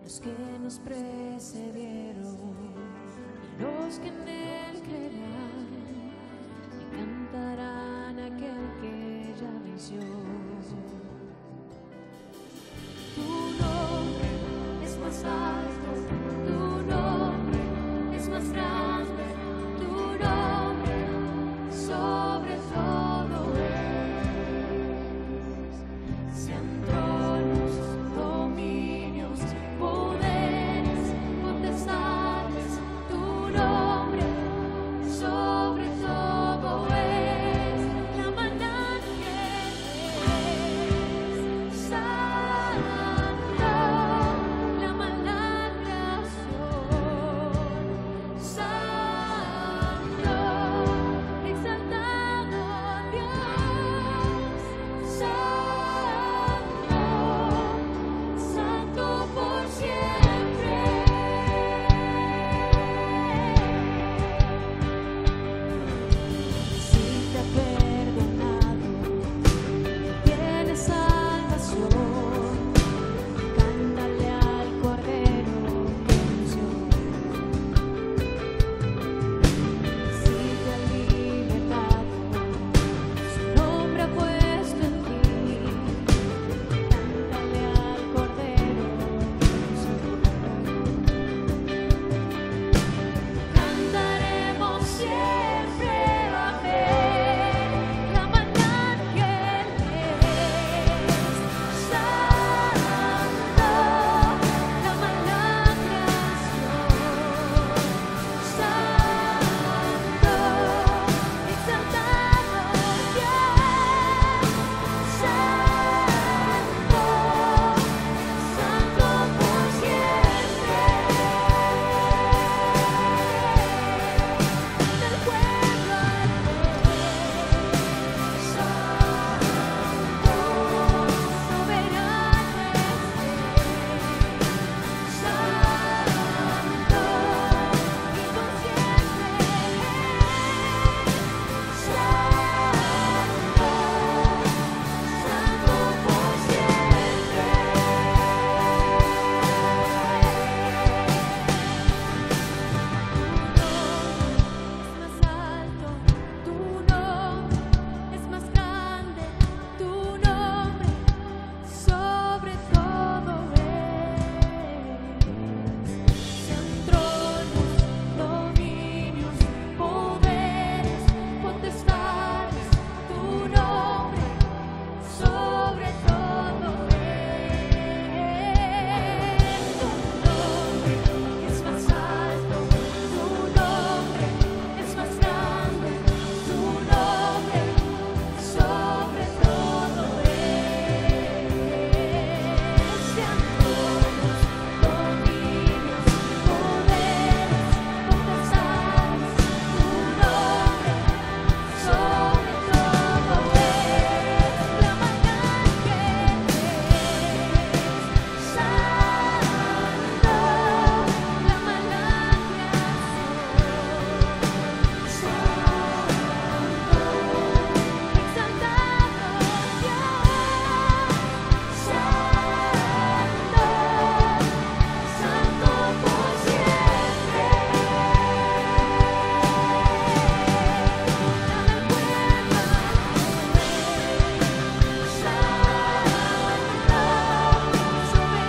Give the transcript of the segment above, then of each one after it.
los que nos precedieron y los que en él creerán y cantarán a aquel que ya venció. Tu nombre es más alto, tu nombre es más grande, tu nombre sobre todo es. Sean tronos, dominios, poderes, potestades, tu nombre sobre todo es. La maldad que es santo, la maldad creación, santo, exaltado Dios, santo, santo por siempre. Si te ha perdonado, tienes salvación, cántale al Cordero que venció. Si te ha libertado, su nombre ha puesto en ti, cántale al Cordero que venció. Cantaremos siempre amén, la maldad que es santo, la maldad creación, santo, exaltado Dios, santo, santo por siempre. Del pueblo al rey, santo, soberano es, santo, y por siempre santo, santo por siempre. Tu nombre es más alto, tu nombre es más grande, tu nombre sobre todo es. Sean tronos, dominios, poderes, potestades, tu nombre sobre todo es. Tu nombre es más alto, tu nombre es más grande, tu nombre sobre todo es. Sean tronos, dominios, poderes, potestades, tu nombre sobre todo es. La maldad que es santo, la maldad creación, santo, exaltado Dios, santo, santo por siempre. Dale al pueblo santo,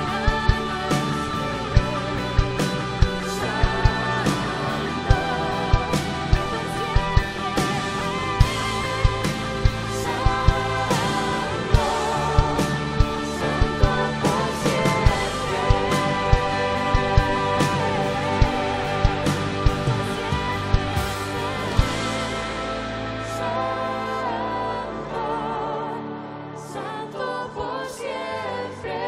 soberano es, santo por siempre.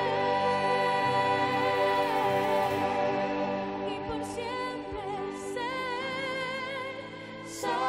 Y por siempre ser santo.